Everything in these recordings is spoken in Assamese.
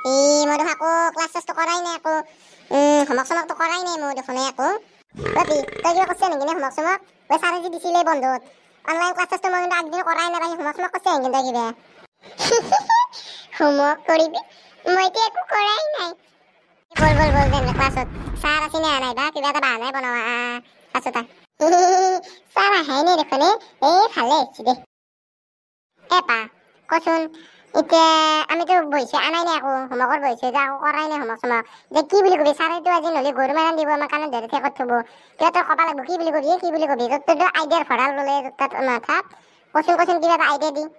মই দেখোন আকৌ ক্লাছ চাছটো কৰাই নাই আকৌ হোমৱৰ্ক চমৱৰ্কটো কৰাই নাই মই দেখোন আকৌ ৰবি তই কিবা কৈছে নেকি নে হোমৱৰ্ক চমৱৰ্ক তই ছাৰে যি দিছিলে বন্ধত অনলাইন ক্লাছ চাছটো মই কিন্তু আগদিন কৰাই নাই হোমৱৰ্ক চমৱৰ্ক কৈছে নেকি তই কিবা হোমৱৰ্ক কৰিবি মইতো একো কৰাই নাই বল দেন ক্লাছত ছাৰ আছে নে নাই বা কিবা এটা বাহানাই বনোৱা ক্লাছত ছাৰ আহাই নাই দেখোন ভালে হৈছে দে এপা কচোন এতিয়া আমিতো বহিছে আনাই নাই আকৌ হোমৱৰ্কত বহিছে যে আকৌ কৰাই নাই হোমৱৰ্ক চমৱৰ্ক যে কি বুলি কবি ছাৰেতো আজি নহ'লে গৰু মাৰান দিব আমাৰ কাৰণে ধৰি ঠেকত থ'ব কিয় তই ক'ব লাগিব কি বুলি কবি তোৰতো আইডিয়াৰ ভঁৰাল ল'লে তাত নাথাক কচোন কিবা এটা আইডিয়া দি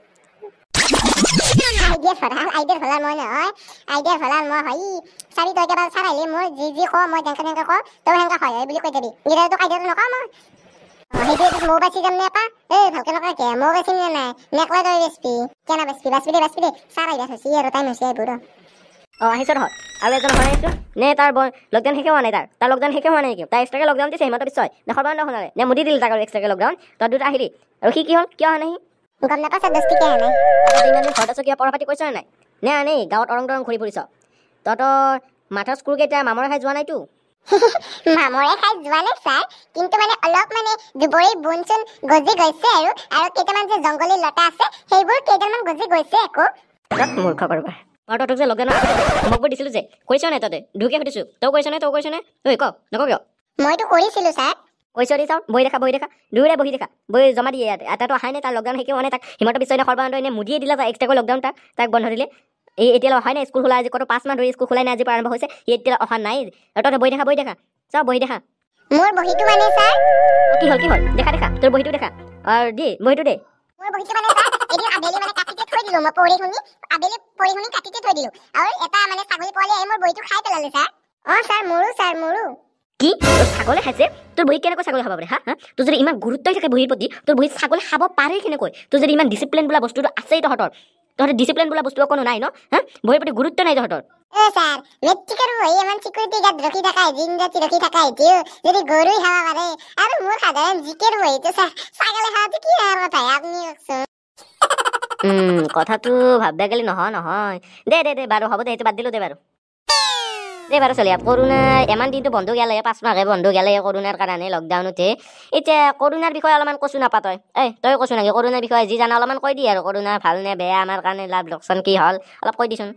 আইডিয়াৰ ভঁৰাল মই নহয় আইডিয়াৰ ভঁৰাল মই হয় চাবি তই কেৱল ছাৰ আহিলে মই যি কওঁ মই তেনেকৈ কওঁ তই সেনেকৈ হয় বুলি কৈ যাবি তোক আইডিয়াটো নকওঁ মই সেইটো মৌ বাচি যাম নে পা ভালকে নকয় কিয় মৌ বাচিম নে নাই নেকলাই তই বেচবি কেনা বাচবি দে ছাৰ আহিবা হৈছে আৰু টাইম হৈছে এইবোৰ আহিছ নহয় আৰু এজন হয় আহিছোঁ নে তাৰ লকডাউন শেষে হোৱা নাই তাৰ লকডাউন শেষে হোৱা নাই নেকি তাৰ এক্সট্ৰাকে লকডাউন দিছে সিহঁতৰ পিছত দেখৰ শুনালে নে মুদি দিলে তাক আৰু এক্সট্ৰাকে লকডাউন তই দুটা আহিলি আৰু সি কি হ'ল কিয় অহা নাই গম নাপাওঁ ছাৰ দস্তি কিয় নাই ইমান ঘৰত আছো কিবা পঢ়া পাতি কৰিছ নাই নে আনেই গাঁৱত অৰং দৰং ঘূৰি ফুৰিছ তহঁতৰ মাথৰ স্কুলকেইটা মামৰে খাই যোৱা নাইতো মামৰে খাই যোৱা নাই ছাৰ কিন্তু মানে অলপ মানে দুবৰি বুন চুন গজি গৈছে আৰু কেইটামান যে জংগলী লতা আছে সেইবোৰ কেইটামান গজি গৈছে আকৌ মূৰ্খ কৰবা আৰু তহঁতক যে লকডাউনৰ হোমৱৰ্কবোৰ দিছিলোঁ যে কৰিছ নাই তহঁতে ঢুকে সুধিছোঁ তই কৰিছ নে ঐ ক নক কিয় মইতো কৰিছিলোঁ ছাৰ কৈছ দি চাওঁ বহি দেখা দুয়োৰে বহি দেখা বহি জমা দিয়ে ইয়াত এটাতো অহাই নাই তাৰ লকডাউন শেষে হোৱা নাই তাক হিমন্ত বিশ্ব সৰ্বানন্দ এনে মুদিয়ে দিলে এক্সট্ৰাকৈ লকডাউন তাক বন্ধ দিলে এতিয়ালৈ অহাই নাই স্কুল খোলা আজি কত 5 মাহ ধৰি স্কুল খোলাই নাই আজি পৰা আৰম্ভ হৈছে এতিয়া অহা নাই আৰু তহঁতে বহি দেখা চাওঁ বহি দেখা মোৰ বহিটো মানে ছাৰ কি হ'ল দেখা তোৰ বহিটো দেখা আৰু দি বহিটো দে মোৰ বহিটো মানে ছাৰ এদিন আবেলি মানে কাটিতে থৈ দিলোঁ মই পঢ়ি শুনি কাটিতে থৈ দিলোঁ আৰু এটা মানে ছাগলী পোৱালি আহি মোৰ বহিটো খাই পেলালে ছাৰ মোৰো কি তোৰ ছাগলী খাইছে তোৰ বহি কেনেকৈ ছাগলী খাব পাৰে হা তোৰ যদি ইমান গুৰুত্বই থাকে বহিৰ প্ৰতি তোৰ বহি ছাগলী খাব পাৰে কেনেকৈ তোৰ যদি ইমান ডিচিপ্লিন বোলা বস্তুটো আছেই তহঁতৰ ডিচিপ্লিন বোলা বস্তু কোনো নাই ন বহিৰ প্ৰতি গুৰুত্ব নাই তহঁতৰ ছাৰ মেট্ৰিকৰ বহি ইমান চিকিউৰিটি গাৰ্ড ৰখি থকা জিনজাতি ৰখি থকা যদি গৰুই খাব পাৰে আৰু মোৰ সাধাৰণ জিকেৰ বহিটো ছাগলী খাওয়াটো কি কথা আপুনি কওকচোন কথাটো ভাববা গেলি নহয় দে বাৰু হ'ব দে সেইটো বাদ দিলো দে বাৰু চলি কৰোণা ইমান দিনটো বন্ধ গেলে 5 মাহে বন্ধ গেলে কৰোণাৰ কাৰণে লকডাউনতে এতিয়া কৰোণাৰ বিষয়ে অলপমান কচু নাপা তই কচু নাকি কৰোণাৰ বিষয়ে যি জানা অলপমান কৈ দি আৰু কৰোণা ভাল নে বেয়া আমাৰ কাৰণে লাভ লোকচান কি হ'ল অলপ কৈ দিচোন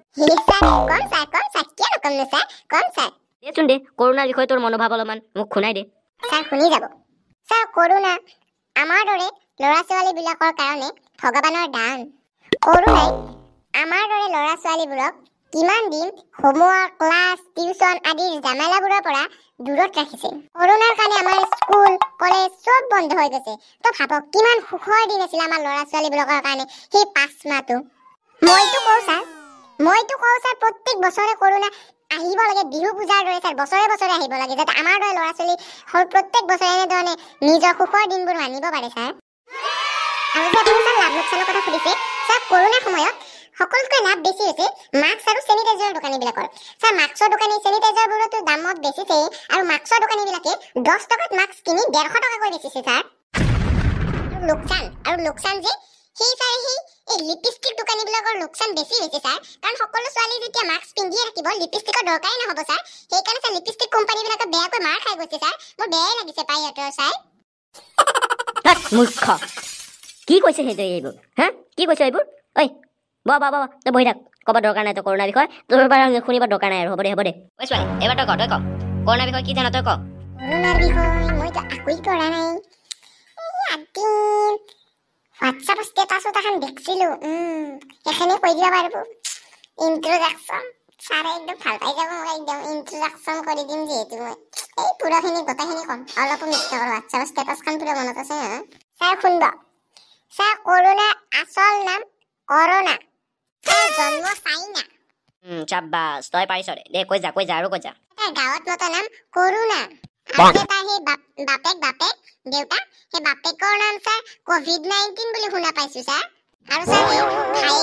দেচোন দে কৰোণাৰ বিষয়ে তোৰ মনোভাৱ অলপমান মোক শুনাই দে ছাৰ শুনি যাব ছাৰ কৰোণা আমাৰ দৰে ল'ৰা ছোৱালী বিলাকৰ কাৰণে ভগৱানৰ দান কৰোণাই আমাৰ দৰে ল'ৰা ছোৱালীবোৰক কিমান দিন হোমৱৰ্ক ক্লাছ টিউচন আদিৰ জামেলাবোৰৰ পৰা দূৰত ৰাখিছে কৰোণাৰ কাৰণে আমাৰ স্কুল কলেজ চব বন্ধ হৈ গৈছে তো ভাবক কিমান সুখৰ দিন আছিল আমাৰ ল'ৰা ছোৱালীবোৰৰ কাৰণে সেই 5 মাহটো মইতো কওঁ ছাৰ প্ৰত্যেক বছৰে কৰোণা আহিব লাগে বিহু পূজাৰ দৰে ছাৰ বছৰে আহিব লাগে যাতে আমাৰ দৰে ল'ৰা ছোৱালী প্ৰত্যেক বছৰে এনেধৰণে নিজৰ সুখৰ দিনবোৰ মানিব পাৰে ছাৰ আৰু যে আপুনি ছাৰ লাভ লোকচানৰ কথা সুধিছে ছাৰ কৰোণাৰ সময়ত সকলোতকৈ লাভ বেছি হৈছে মাস্ক আৰু চেনিটাইজাৰৰ দোকানীবিলাকৰ ছাৰ মাস্কৰ দোকানী চেনিটাইজাৰবোৰতো দামত বেছিছে আৰু মাস্কৰ দোকানীবিলাকে 10 টকাত মাস্ক কিনি 150 টকাকৈ বেচিছে ছাৰ আৰু লোকচান যে সেই এই লিপষ্টিক দোকানীবিলাকৰ লোকচান বেছি হৈছে ছাৰ কাৰণ সকলো ছোৱালী যেতিয়া মাস্ক পিন্ধিয়ে থাকিব লিপষ্টিকৰ দৰকাৰেই নহ'ব ছাৰ সেইকাৰণে ছাৰ লিপষ্টিক কোম্পানীবিলাকে বেয়াকৈ মাৰ খাই গৈছে ছাৰ মোৰ বেয়াই লাগিছে পাই সিহঁতৰ ছাৰ মূৰ্খ কি কৈছে সেইটো এইবোৰ কি কৈছে এইবোৰ ঐ বা তই বহি থাক ক'ব দৰকাৰ নাই তই কৰোণাৰ বিষয়ে তোৰ পৰা শুনিব দৰকাৰ নাই আৰু হ'ব দে ঐ ছোৱালী এবাৰ তই ক কৰোণাৰ বিষয়ে কি জান তই ক কৰোণাৰ বিষয়ে মইতো একোৱেই কৰা নাই হোৱাটছআপ ষ্টেটাছত এখন দেখিছিলোঁ সেইখিনি কৈ দিব পাৰিব ইন্ট্ৰডাকশ্যন ছাৰে একদম ভাল পাই যাব মোক একদম ইন্ট্ৰডাকশ্যন কৰি দিম যিহেতু মই এই পুৰাখিনি গোটেইখিনি ক'ম অলপো মিছ নকৰোঁ হোৱাটছআপ ষ্টেটাছখন পুৰা মনত আছে ছাৰ শুনব ছাৰ কৰোণাৰ আচল নাম কৰোণা জন্ম চাইনা চাব্বাছ তই পাৰিছ দে কৈ যা আৰু কৈ যা গাঁৱত মতা নাম কৰোণা আৰু তাৰ সেই বাপেক দেউতা সেই বাপেকৰ নাম ছাৰ COVID-19 বুলি শুনা পাইছো ছাৰ আৰু ছাৰ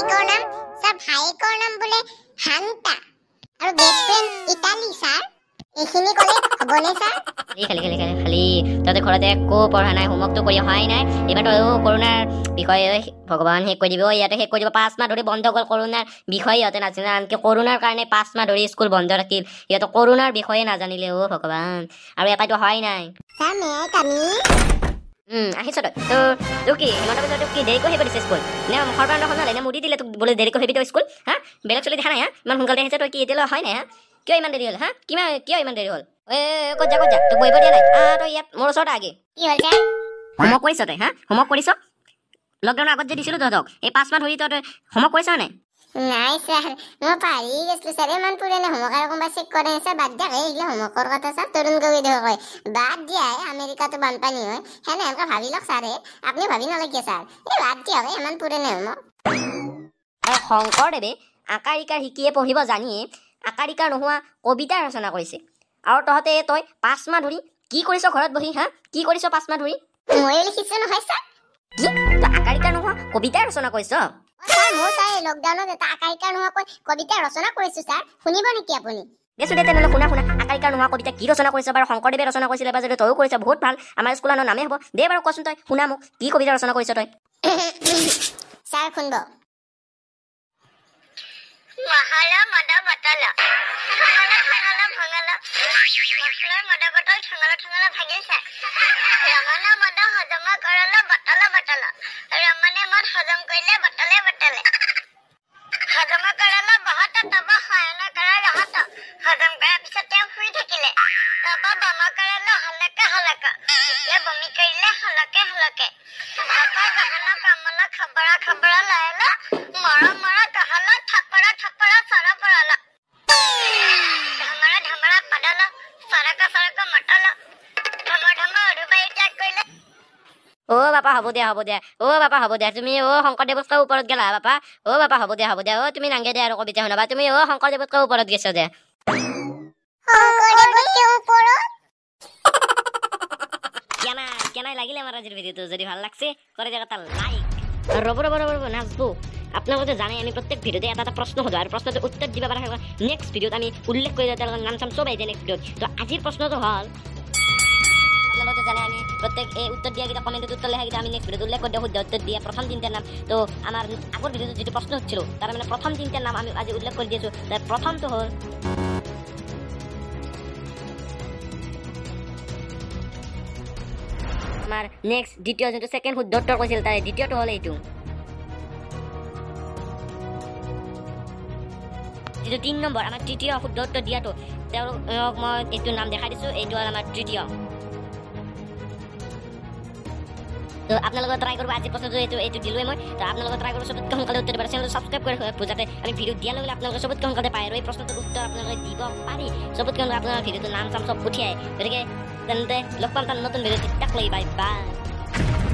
ভায়েকৰ নাম বোলে হান্তা আৰু বেষ্ট ফ্ৰেণ্ড ইটালী ছাৰ এইখিনি ক'লে হ'বনে ছাৰ? খালি খালি খালি খালি তহঁতে ঘৰতে একো পঢ়া নাই, হোমৱৰ্কটো কৰি অহাই নাই। এইবাৰতো কৰোণাৰ বিষয়ে ভগৱান শেষ কৰি দিব, ইয়াতে শেষ কৰি দিব। 5 মাহ ধৰি বন্ধ গ'ল কৰোণাৰ বিষয়ে, ইহঁতে নাজানে। আনকি কৰোণাৰ কাৰণে 5 মাহ ধৰি স্কুল বন্ধ ৰাখিল, ইহঁতে কৰোণাৰ বিষয়ে নাজানিলে। ভগৱান, আৰু এটাইতো হোৱাই নাই। ছাৰ মে আই কামি? আহিছ তই তোৰ কি ইমানৰ পিছত কি দেৰিকৈ আহিব দিছে স্কুল? নে সৰ্বানন্দ নহ'লে নে মুদি দিলে তোক বোলে দেৰিকৈ আহিবি তই স্কুল? হা, বেলেগ চলি দেখা নাই? হা, ইমান সোনকালে আহিছে তই, কি এতিয়ালৈ হয় নাই? হা, কিয় ইমান দেৰি হ'ল? হা, কিয় ইমান দেৰি হ'ল? ক'ত যা তোক বহিব দিয়া নাই? তই ইয়াত মোৰ ওচৰত আগে। কি হ'ল ছাৰ? হোমৱৰ্ক কৰিছ তই? হা, হোমৱৰ্ক কৰিছ? লকডাউনৰ আগত যে দিছিলোঁ তহঁতক, এই 5 মাহ ধৰি তই হোমৱৰ্ক কৰিছ নাই? নাই ছাৰ, মই পাহৰি গৈছিলোঁ ছাৰ। ইমান পুৰণি হোমৱৰ্ক আৰু কোনোবা চেক কৰে ছাৰ? বাদ দিয়ক এইগিলা হোমৱৰ্কৰ কথা ছাৰ। তৰুণ গগৈ দেহ কয় বাদ দিয়া, আমেৰিকাতো বানপানী হয় সেনেহেনকে ভাবি লওক ছাৰে। আপুনি ভাবি নালাগে ছাৰ, এই বাদ দিয়ক ইমান পুৰণি হোমৱৰ্ক। আৰু শংকৰদেৱে আকাৰ ইকাৰ শিকিয়ে পঢ়িব জানিয়ে আকাৰ ইকাৰ নোহোৱা কবিতা ৰচনা কৰিছে। আৰু তই 5 মাহ ধৰি কি কৰিছ ঘৰত বহি? হা, কি কৰিছ 5 মাহ ধৰি? ময়ো লিখিছোঁ নহয় ছাৰ। কি তই আকাৰ ইকাৰ নোহোৱা কবিতা ৰচনা কৰিছ? ছাৰ মোৰ ছাৰ লকডাউনত এটা আকাৰ ইকাৰ নোহোৱাকৈ কবিতা ৰচনা কৰিছোঁ ছাৰ। শুনিব নেকি আপুনি? দেছো দে তেনেহ'লে শুনা আকাৰ ইকাৰ নোহোৱা কবিতা কি ৰচনা কৰিছ বাৰু? শংকৰদেৱে ৰচনা কৰিছিলে বা যদি তয়ো কৰিছ, বহুত ভাল, আমাৰ স্কুলৰ নামেই হ'ব। দে বাৰু কচোন, তই শুনা মোক, কি কবিতা ৰচনা কৰিছ তই? ছাৰ শুনব। মহালা মদা বটলা ঠঙালা ঠঙালা ভঙালা মছলাৰ মদা বটল ঠঙালা ঠঙালা ভাগিছে। ৰমনা মদা হজমা কৰালা বটলা বটলা, ৰমনে মদ হজম কৰিলে বটলে বটলে। হজমা কৰালা বহত তব শয়না কৰা ৰহত, হজম কৰাৰ পিছত তেওঁ শুই থাকিলে। তব বমা কৰালা হলকে হলকা, এতিয়া বমি কৰিলে হলকে হলকে। তব গহনা কামলা খবৰা খবৰা লায়লা, মৰা মৰা কহলা থাপৰা থাপৰা চৰা পৰালা। ধমৰা ধমৰা পাদালা, চৰকা চৰকা মটলা, ধমৰ ধমৰ অধুবাই ত্যাগ কৰিলে। বাপা হ'ব দিয়া হ'ব দিয়া, তুমি শংকৰদেৱতকৈ ওপৰত গেলা বাপা। বাপা হ'ব দিয়া তুমি নাংগে দিয়া আৰু কবিতা শুনাবা। তুমি শংকৰদেৱতকৈ ওপৰত গেছা দে। শংকৰদেৱতকৈ ওপৰত? কেনাই লাগিলে আমাৰ আজিৰ ভিডিঅ'টো? যদি ভাল লাগছে কৰি দিয়ক এটা লাইক। ৰ'ব নাচবো। আপোনালোকে জানে আমি প্ৰত্যেক ভিডিঅ'তে এটা প্ৰশ্ন সোধোঁ, আৰু প্ৰশ্নটো উত্তৰ দিব পাৰে নেক্সট ভিডিঅ'ত আমি উল্লেখ কৰি দিওঁ, তেওঁলোকৰ নাম চাম চব আহি যায় নেক্সট ভিডিঅ'ত। তো আজিৰ প্ৰশ্নটো হ'ল, আপোনালোকে জানে আমি প্ৰত্যেক এই উত্তৰ দিয়াকেইটা কমেণ্টত উত্তৰ লেখাকেইটা আমি নেক্সট ভিডিঅ'ত উল্লেখ কৰি দিওঁ, শুদ্ধ উত্তৰ দিয়া প্ৰথম 3টাৰ নাম। তো আমাৰ আগৰ ভিডিঅ'ত যিটো প্ৰশ্ন হৈছিলোঁ তাৰ মানে প্ৰথম 3টাৰ নাম আমি আজি উল্লেখ কৰি দিছোঁ। তাৰ প্ৰথমটো হ'ল আমাৰ নেক্সট দ্বিতীয় যোনটো ছেকেণ্ড শুদ্ধ উত্তৰ কৈছিল তাৰে দ্বিতীয়টো হ'ল এইটো। যিটো 3 নম্বৰ আমাৰ তৃতীয় শুদ্ধ উত্তৰ দিয়াটো, তেওঁলোকক মই এইটো নাম দেখাই দিছোঁ, এইটো হ'ল আমাৰ তৃতীয়। তো আপোনালোকে ট্ৰাই কৰিব, আজি প্ৰশ্নটো এইটো দিলোৱে মই। তো আপোনালোকে ট্ৰাই কৰিব চবতকৈ সোনকালে উত্তৰ দিব পাৰে, চেনেলটো ছাবস্ক্ৰাইব কৰি ৰাখিব যাতে আমি ভিডিঅ' দিয়াৰ লগে আপোনালোকে চবতকৈ সোনকালে পায় আৰু এই প্ৰশ্নটোৰ উত্তৰ আপোনালোকে দিব পাৰি চবতকৈ সোনকালে আপোনাৰ ভিডিঅ'টোৰ নাম চাম চব পঠিয়ায়। গতিকে তেন্তে লগ পাম তাৰ নতুন ভিডিঅ'ত, তাক লৈ বাই বাই।